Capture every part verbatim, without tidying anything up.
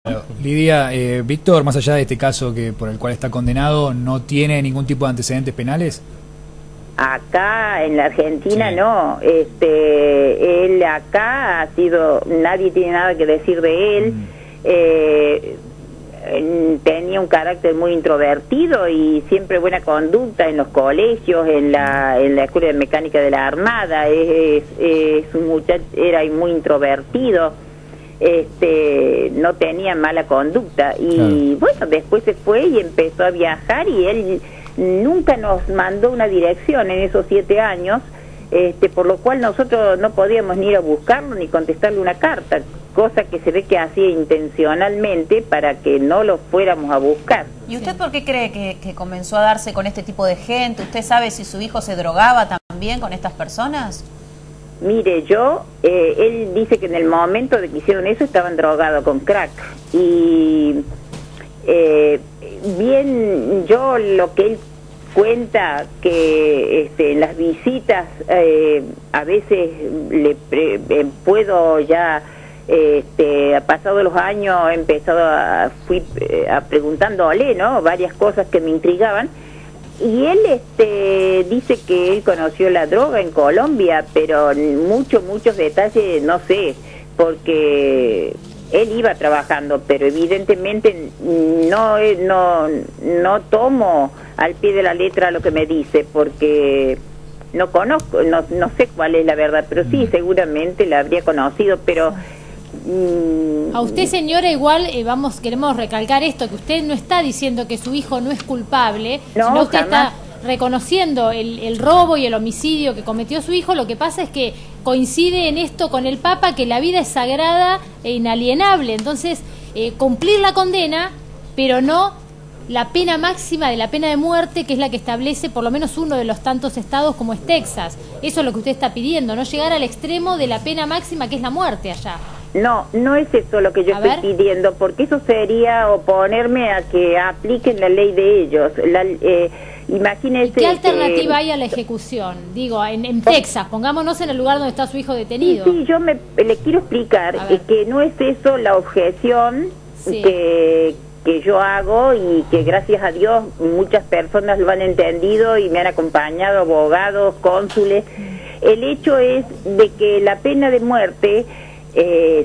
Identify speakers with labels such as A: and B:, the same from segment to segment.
A: Lidia, eh, Víctor, más allá de este caso que por el cual está condenado, ¿no tiene ningún tipo de antecedentes penales?
B: Acá en la Argentina
A: sí.
B: no, este, él acá ha sido, nadie tiene nada que decir de él, mm. eh, tenía un carácter muy introvertido y siempre buena conducta en los colegios, en la, en la escuela de mecánica de la Armada, es, es, es un muchacho, era muy introvertido, este, no tenía mala conducta y claro. Bueno, después se fue y empezó a viajar y él nunca nos mandó una dirección en esos siete años, este, por lo cual nosotros no podíamos ni ir a buscarlo ni contestarle una carta, cosa que se ve que hacía intencionalmente para que no lo fuéramos a buscar.
C: ¿Y usted por qué cree que, que comenzó a darse con este tipo de gente? ¿Usted sabe si su hijo se drogaba también con estas personas?
B: Mire, yo, eh, él dice que en el momento de que hicieron eso estaban drogados con crack y eh, bien, yo lo que él cuenta que este, en las visitas eh, a veces le pre, eh, puedo ya este, ha pasado los años he empezado a fui eh, a preguntándole, ¿no? Varias cosas que me intrigaban y él este dice que él conoció la droga en Colombia, pero muchos muchos detalles no sé, porque él iba trabajando, pero evidentemente no no no tomo al pie de la letra lo que me dice, porque no conozco, no, no sé cuál es la verdad, pero sí, seguramente la habría conocido, pero... Mmm,
D: a usted, señora, igual eh, vamos queremos recalcar esto, que usted no está diciendo que su hijo no es culpable, no, sino usted jamás. Está reconociendo el, el robo y el homicidio que cometió su hijo. Lo que pasa es que coincide en esto con el Papa, que la vida es sagrada e inalienable, entonces eh, cumplir la condena, pero no la pena máxima de la pena de muerte, que es la que establece por lo menos uno de los tantos estados como es Texas. Eso es lo que usted está pidiendo, no llegar al extremo de la pena máxima, que es la muerte allá.
B: No, no es eso lo que yo a estoy ver. pidiendo, porque eso sería oponerme a que apliquen la ley de ellos. La, eh, imagínese.
D: ¿Qué alternativa
B: que,
D: hay a la ejecución? Digo, en, en Texas, pongámonos en el lugar donde está su hijo detenido.
B: Sí, sí, yo me, le quiero explicar eh, que no es eso la objeción sí. que... que yo hago y que gracias a Dios muchas personas lo han entendido y me han acompañado, abogados, cónsules. El hecho es de que la pena de muerte eh,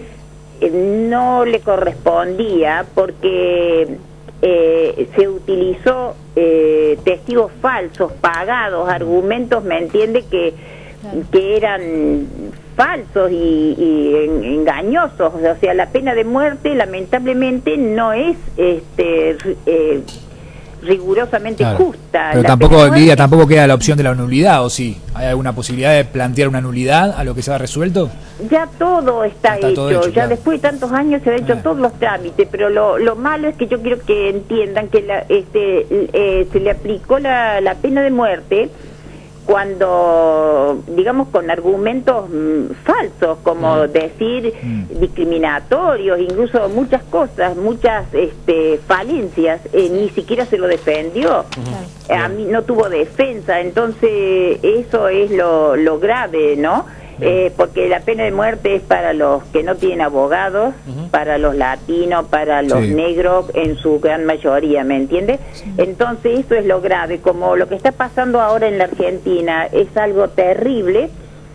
B: no le correspondía porque eh, se utilizó eh, testigos falsos, pagados, argumentos, ¿me entiende? Que, que eran falsos y, y engañosos, o sea, la pena de muerte lamentablemente no es este eh, rigurosamente claro. justa.
A: Pero
B: la
A: tampoco, Lidia, tampoco queda la opción de la nulidad, ¿o sí? ¿Hay alguna posibilidad de plantear una nulidad a lo que se ha resuelto?
B: Ya todo está, está hecho, todo hecho, ya claro. Después de tantos años se han hecho ah. todos los trámites, pero lo, lo malo es que yo quiero que entiendan que la, este eh, se le aplicó la, la pena de muerte cuando, digamos, con argumentos mmm, falsos, como mm. decir mm. discriminatorios, incluso muchas cosas, muchas este, falencias, eh, ni siquiera se lo defendió, uh-huh. a mí no tuvo defensa, entonces eso es lo, lo grave, ¿no? Eh, porque la pena de muerte es para los que no tienen abogados, uh-huh. para los latinos, para los sí. negros en su gran mayoría, ¿me entiende? Sí. Entonces eso es lo grave, como lo que está pasando ahora en la Argentina es algo terrible,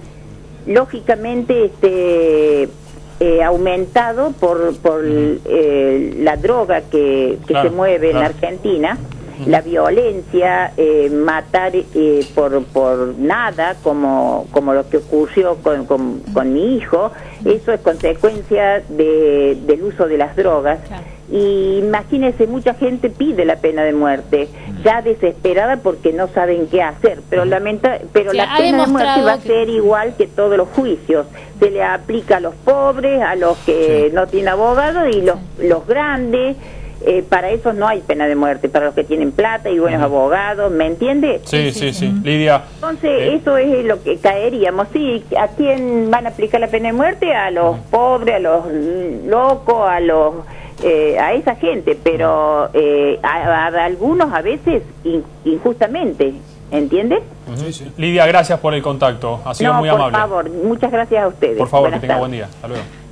B: lógicamente este eh, aumentado por, por uh-huh. eh, la droga que, que claro, se mueve claro. en la Argentina, la violencia, eh, matar eh, por por nada, como como lo que ocurrió con, con, con mi hijo, eso es consecuencia de, del uso de las drogas. Claro. Y imagínense, mucha gente pide la pena de muerte, ya desesperada porque no saben qué hacer, pero lamenta, pero sí, la pena de muerte va a ser que... igual que todos los juicios, se le aplica a los pobres, a los que sí. no tienen abogado y los, sí. los grandes. Eh, para esos no hay pena de muerte, para los que tienen plata y buenos uh-huh. abogados, ¿me entiende?
E: Sí, sí, sí, sí. Lidia.
B: Entonces, eh. eso es lo que caeríamos, sí. ¿A quién van a aplicar la pena de muerte? A los uh-huh. pobres, a los locos, a los eh, a esa gente, pero eh, a, a algunos a veces in, injustamente, ¿entiendes?
E: Uh-huh. Sí, sí. Lidia, gracias por el contacto, ha sido
B: no,
E: muy
B: por
E: amable.
B: Por favor, muchas gracias a ustedes.
E: Por favor,
B: Buenas
E: que tenga
B: tardes.
E: buen día. Hasta luego.